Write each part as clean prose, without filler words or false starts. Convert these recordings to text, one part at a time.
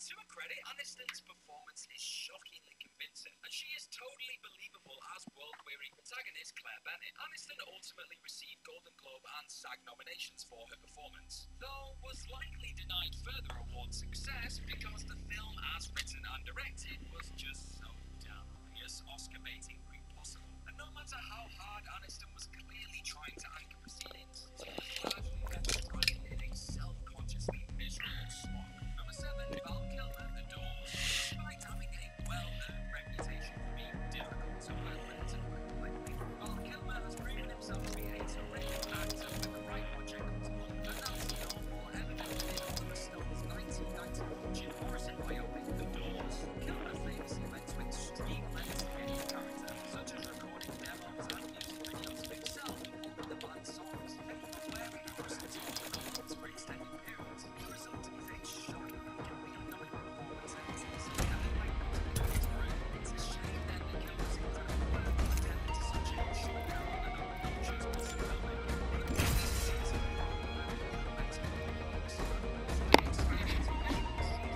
To her credit, Aniston's performance is shockingly convincing, and she is totally believable as world-weary protagonist Claire Bennett. Aniston ultimately received Golden Globe and SAG nominations for her performance, though was likely denied further award success because the film, as written and directed, was just so damn obvious Oscar-baiting route possible. And no matter how hard Aniston was clearly trying to anchor proceedings, she was largely left running in a self-consciously miserable slog. Number 7, Val Kilmer, The Doors. Despite having a well-earned reputation for being difficult to work with and work quickly, Val Kilmer has proven himself to be a terrific actor with the right project comes along, and that's no more evident in Oliver Stone's 1991 Jim Morrison biopic, The Doors. Kilmer famously went to extreme lengths to get his character, such as recording demos and music videos of himself with the band's songs, and even wearing prostitute clothes for extended periods. The result is a shocking, completely performance, and it's like it's a shame that the Kilmer's incredible work was condemned to such a short period and obnoxious piece of filmmaking. But the piece is a mental blocks, the experience of visual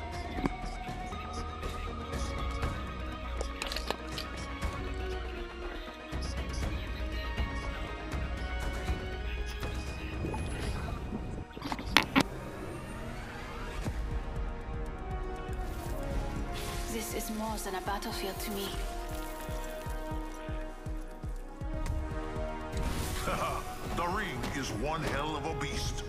This is more than a battlefield to me. The ring is one hell of a beast.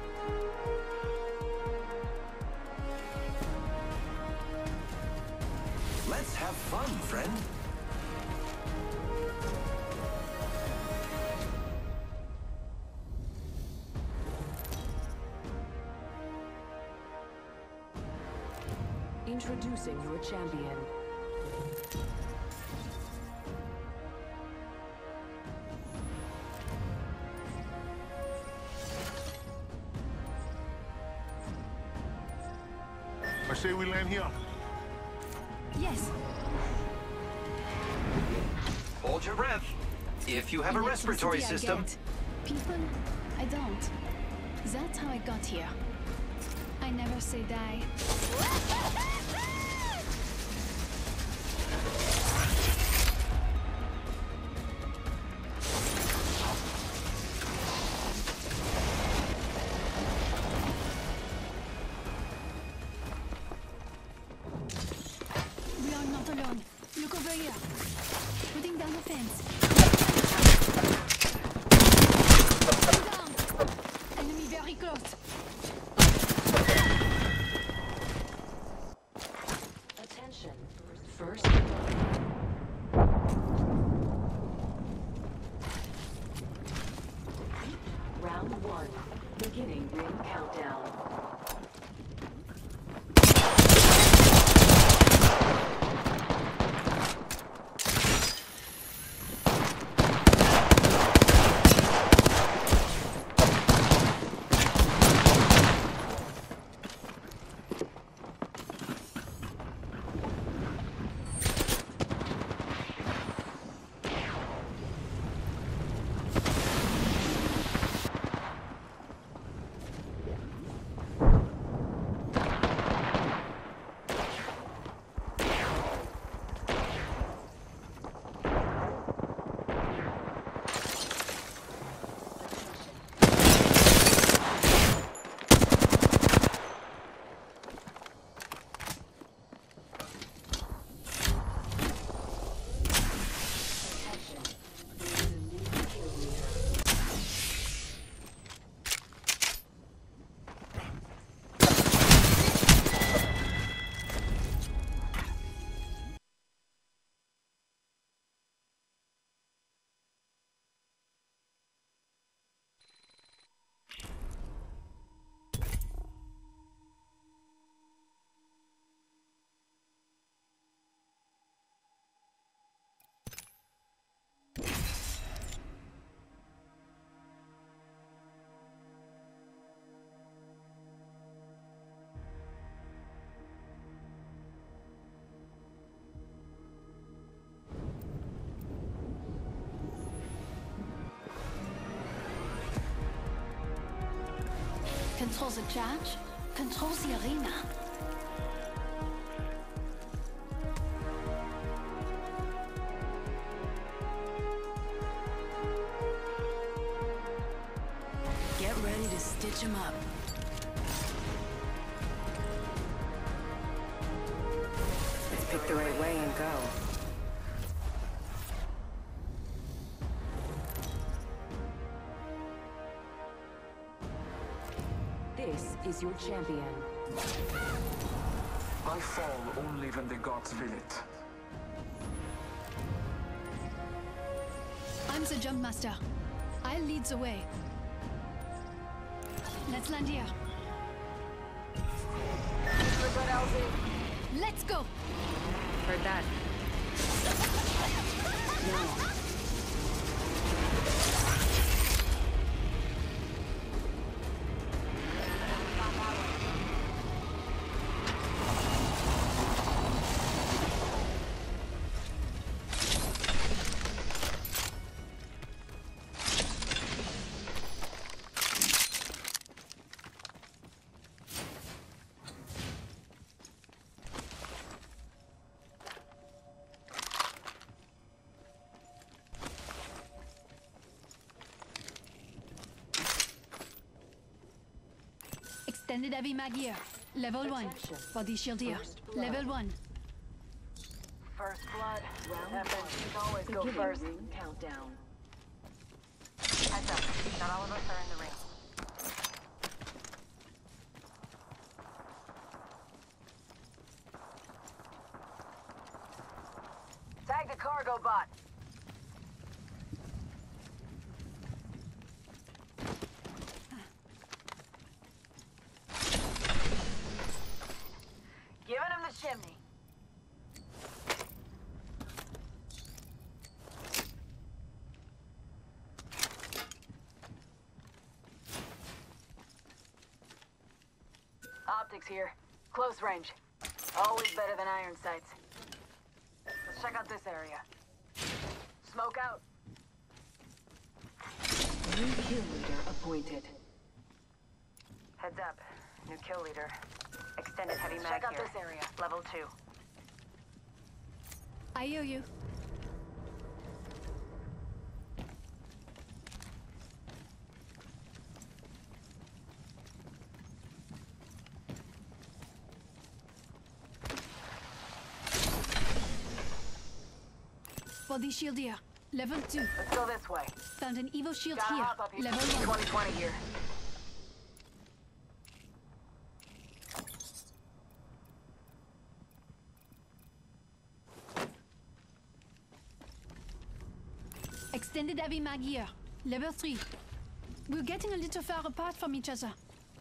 Let's have fun, friend. Introducing your champion. I say we land here. Yes. Hold your breath. If you have a respiratory Electricity system. I get. People, I don't. That's how I got here. I never say die. We are not alone. Look over here. Putting down the fence. Down. Enemy very close. Attention. First. Round 1. Beginning ring countdown. Control the charge, control the arena. Stitch him up. Let's pick the right way and go. This is your champion. I fall only when the gods will it. I'm the jump master. I'll lead the way. Let's land here. Let's go! Heard that. No. Extended heavy mag here. Level 1. Body shield here. Level 1. First blood. Round FNCs always go first. Ring countdown. Heads up. Not all of us are in the ring. Tag the cargo bot. Giving him the chimney. Optics here. Close range. Always better than iron sights. Let's check out this area. Smoke out. New kill leader appointed. Heads up. New kill leader. Extended heavy mag Check out here. this area. Level 2. I hear you. Body shield here. Level 2. Let's go this way. Found an Evo shield Gotta here. hop up here. Level 1. 2020 here. Extended heavy mag here. Level 3. We're getting a little far apart from each other.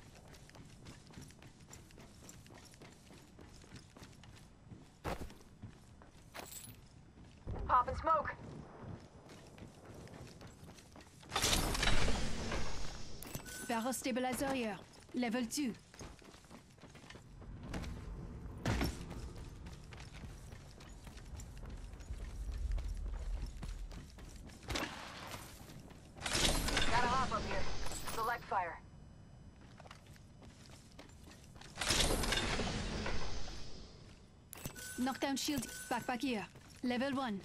Pop and smoke. Barrel stabilizer here. Level 2. Gotta hop up here. Select fire. Knockdown shield. Backpack here. Level 1.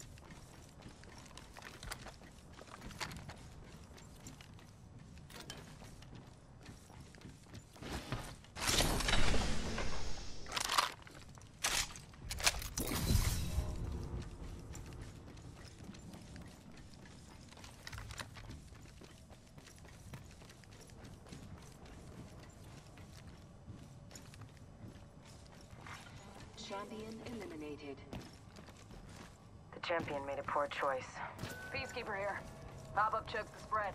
Champion eliminated. The champion made a poor choice. Peacekeeper here. Hop up chokes the spread.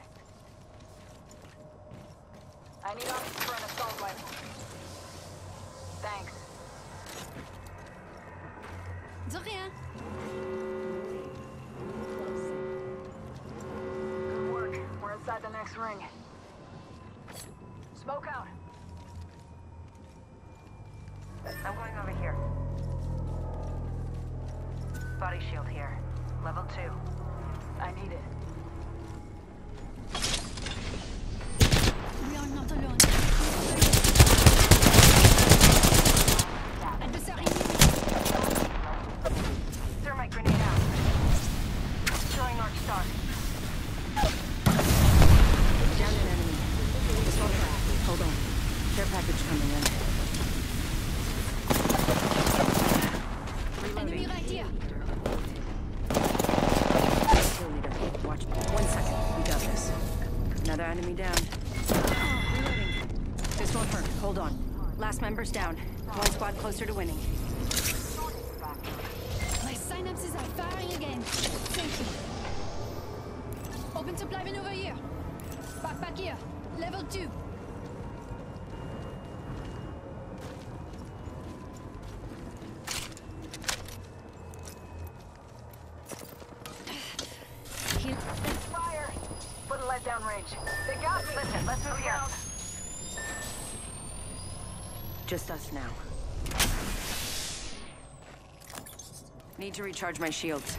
I need options for an assault rifle. Thanks. De rien. Good work. We're inside the next ring. Smoke out. I'm going over here. Body shield here. Level 2. I need it. We are not alone. Adversary. Thermite grenade out. Throwing North Star. Down an enemy. Missile track. coming in. Enemy right here. Kill leader. Watch. 1 second. We got this. Another enemy down. Reloading. This won't hurt. Hold on. Last member's down. One squad closer to winning. My synapses are firing again. Thank you. Open supply bin over here. Backpack here. Level 2. Fire! Put a lead down range. They got me! Listen, let's move here. Just us now. Need to recharge my shields.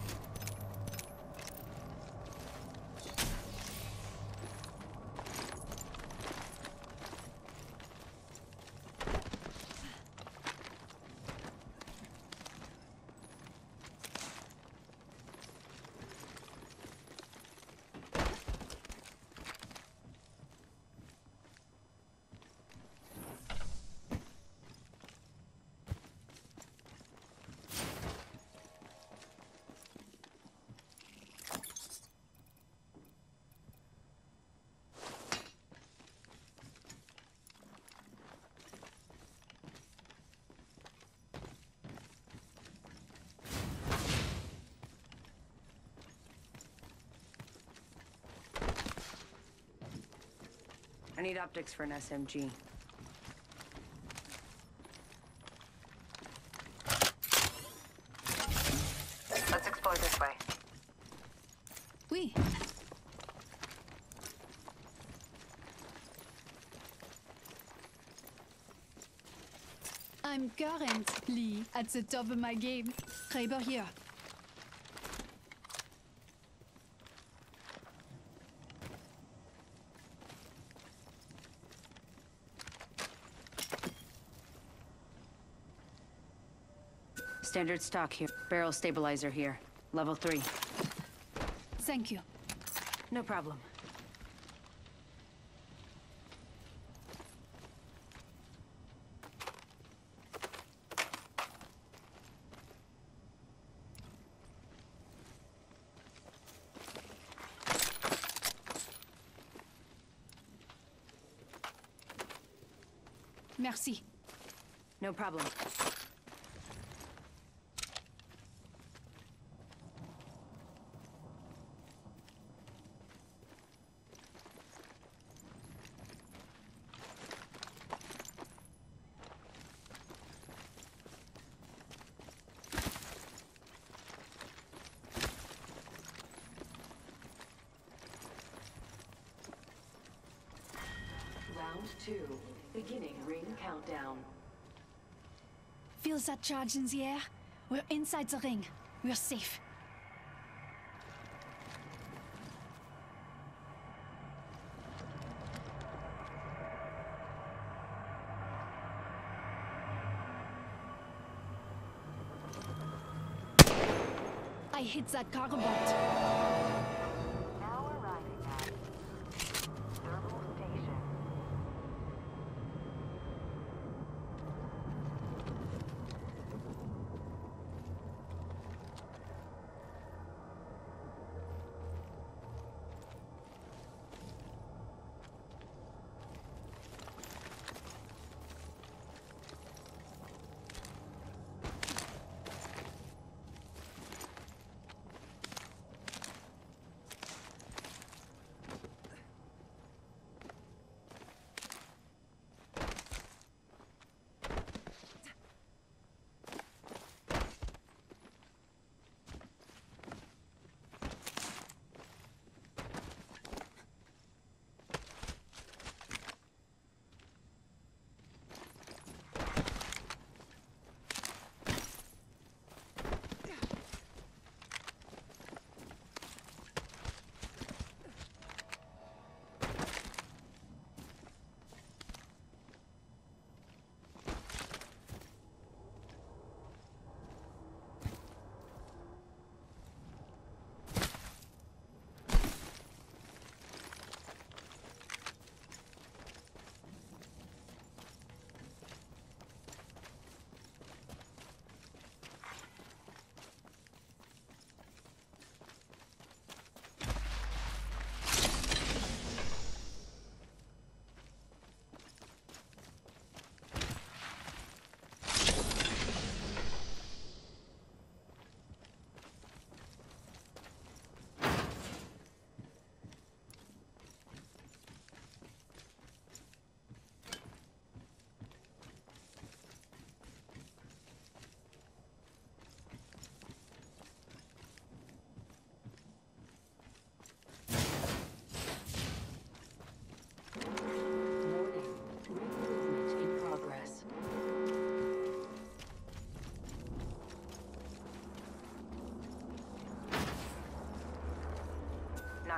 I need optics for an SMG. Let's explore this way. Oui. I'm currently at the top of my game. Kraber here. Standard stock here. Barrel stabilizer here. Level 3. Thank you. No problem. Merci. No problem. Round 2. Beginning ring countdown. Feel that charge in the air? We're inside the ring. We're safe. I hit that cargo boat. Now arriving at thermal station.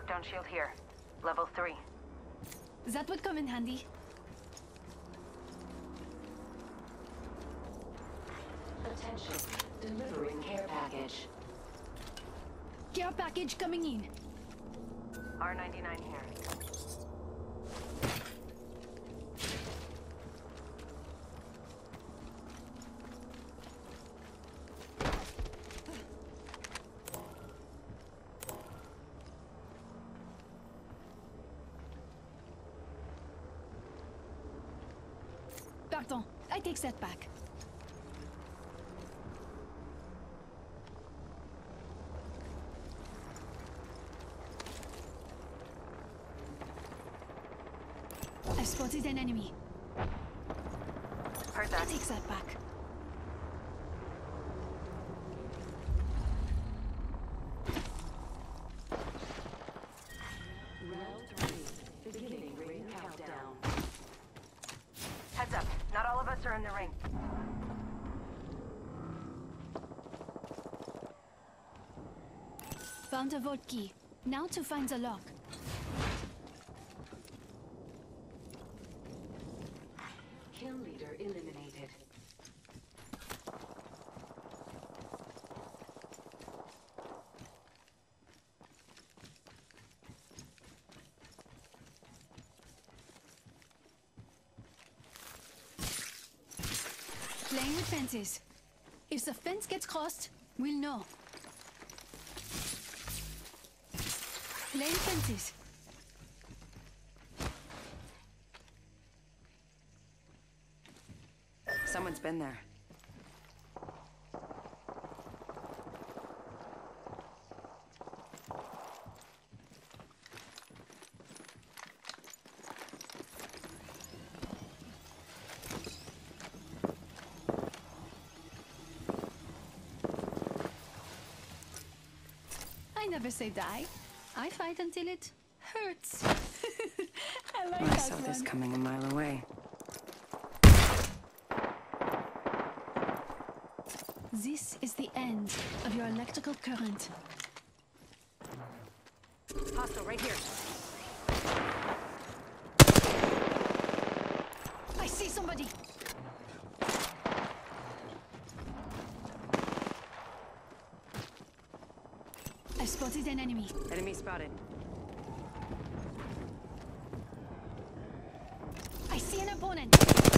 Knockdown shield here. Level 3. That would come in handy. Attention. Delivering care package. Care package coming in. R99 here. Pardon, I take that back. I spotted an enemy. Heard I that. take that back. Round 3. Beginning ring countdown. Heads up. Not all of us are in the ring. Found a vault key. Now to find the lock. Kill leader eliminated. Playing with fences. If the fence gets crossed, we'll know. Playing fences. Someone's been there. I never say die. I fight until it hurts. I like I that saw this one. coming a mile away. This is the end of your electrical current. Hostile right here. I see somebody. I spotted an enemy. Enemy spotted. I see an opponent.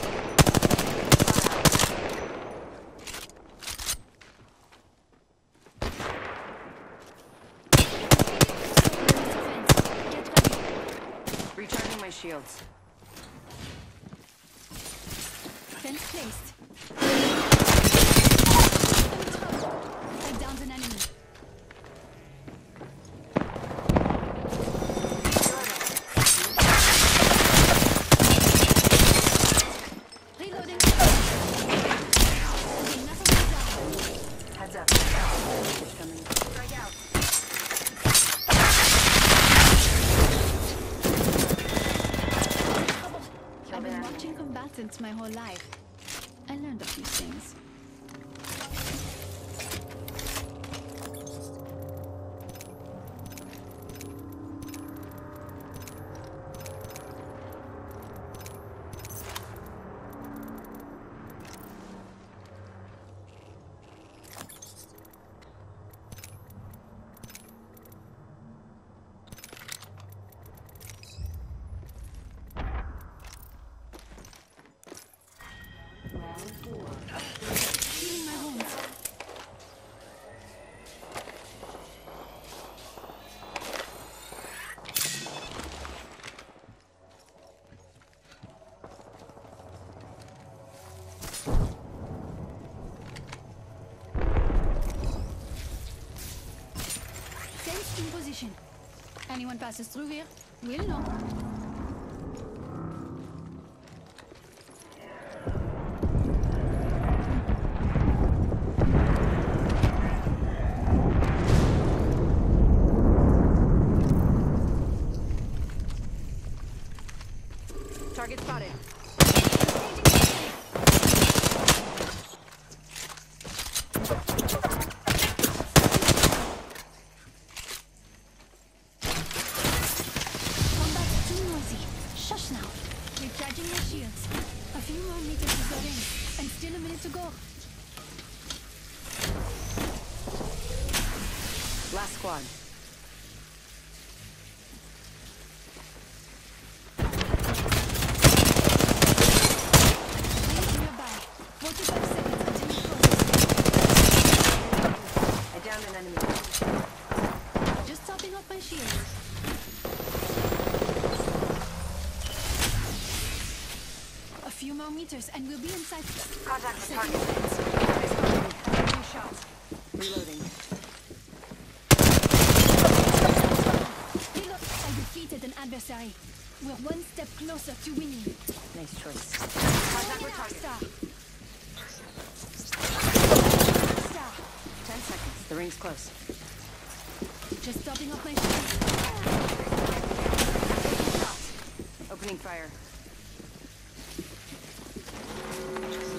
Get ready. Recharging my shields. Fence placed. I downed an enemy. Reloading. Okay, nothing to die. Heads up. It's coming. Strike out. I've been watching combatants my whole life. I learned a few things. Round 4. Healing my wounds. Fence in position. Anyone passes through here, we'll know. Target spotted. Recharging your shields. A few more meters to the ring, and still a minute to go. Last squad. Rings nearby. 45 seconds until you close. I downed an enemy. Just topping up my shields. A few more meters, and we'll be inside. Contact with Second target. chance. Two shots. Reloading. Reload. I defeated an adversary. We're one step closer to winning. Nice choice. Contact with target. Star. 10 seconds. The ring's close. Just topping up my shields. Opening fire.